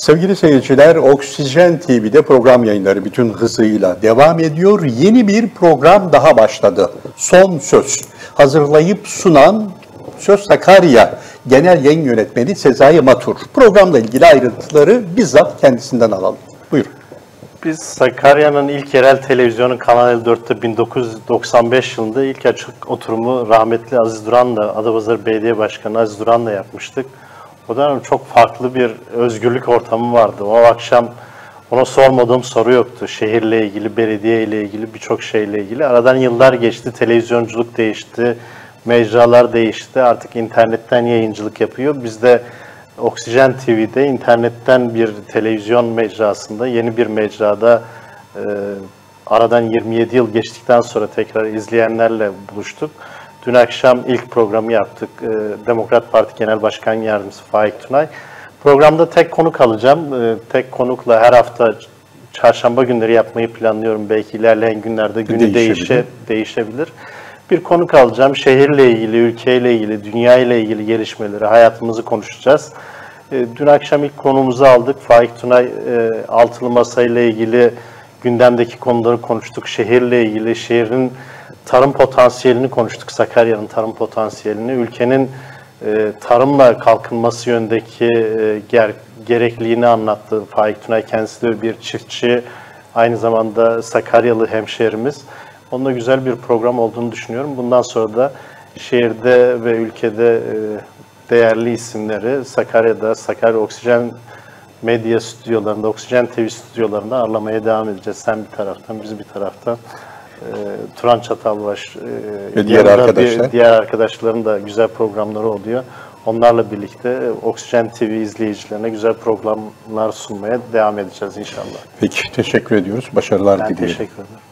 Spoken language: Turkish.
Sevgili seyirciler, Oksijen TV'de program yayınları bütün hızıyla devam ediyor. Yeni bir program daha başladı. Son Söz. Hazırlayıp sunan Söz Sakarya Genel Yayın Yönetmeni Sezai Matur. Programla ilgili ayrıntıları bizzat kendisinden alalım. Buyurun. Biz Sakarya'nın ilk yerel televizyonu Kanal 54'te 1995 yılında ilk açık oturumu rahmetli Aziz Duran'la, Adapazarı Belediye Başkanı Aziz Duran'la yapmıştık. O dönem çok farklı bir özgürlük ortamı vardı. O akşam ona sormadığım soru yoktu. Şehirle ilgili, belediye ile ilgili, birçok şeyle ilgili. Aradan yıllar geçti, televizyonculuk değişti, mecralar değişti. Artık internetten yayıncılık yapıyor. Biz de Oksijen TV'de internetten bir televizyon mecrasında, yeni bir mecrada aradan 27 yıl geçtikten sonra tekrar izleyenlerle buluştuk. Dün akşam ilk programı yaptık. Demokrat Parti Genel Başkan Yardımcısı Faik Tunay. Programda tek konuk alacağım. Tek konukla her hafta çarşamba günleri yapmayı planlıyorum. Belki ilerleyen günlerde günü değişebilir. Bir konuk alacağım. Şehirle ilgili, ülkeyle ilgili, dünya ile ilgili gelişmeleri, hayatımızı konuşacağız. Dün akşam ilk konuğumuzu aldık. Faik Tunay altılı masa ile ilgili gündemdeki konuları konuştuk. Şehirle ilgili, şehrin tarım potansiyelini konuştuk. Sakarya'nın tarım potansiyelini, ülkenin tarımla kalkınması yönündeki gerekliliğini anlattı. Faik Tunay kendisi de bir çiftçi, aynı zamanda Sakaryalı hemşehrimiz. Onunla güzel bir program olduğunu düşünüyorum. Bundan sonra da şehirde ve ülkede değerli isimleri Sakarya'da, Sakarya Oksijen Medya stüdyolarında, Oksijen TV stüdyolarında ağırlamaya devam edeceğiz. Sen bir taraftan, biz bir taraftan. Turan Çatalbaş ve diğer arkadaşların da güzel programları oluyor. Onlarla birlikte Oksijen TV izleyicilerine güzel programlar sunmaya devam edeceğiz inşallah. Peki, teşekkür ediyoruz. Başarılar diliyorum. Ben teşekkür ederim.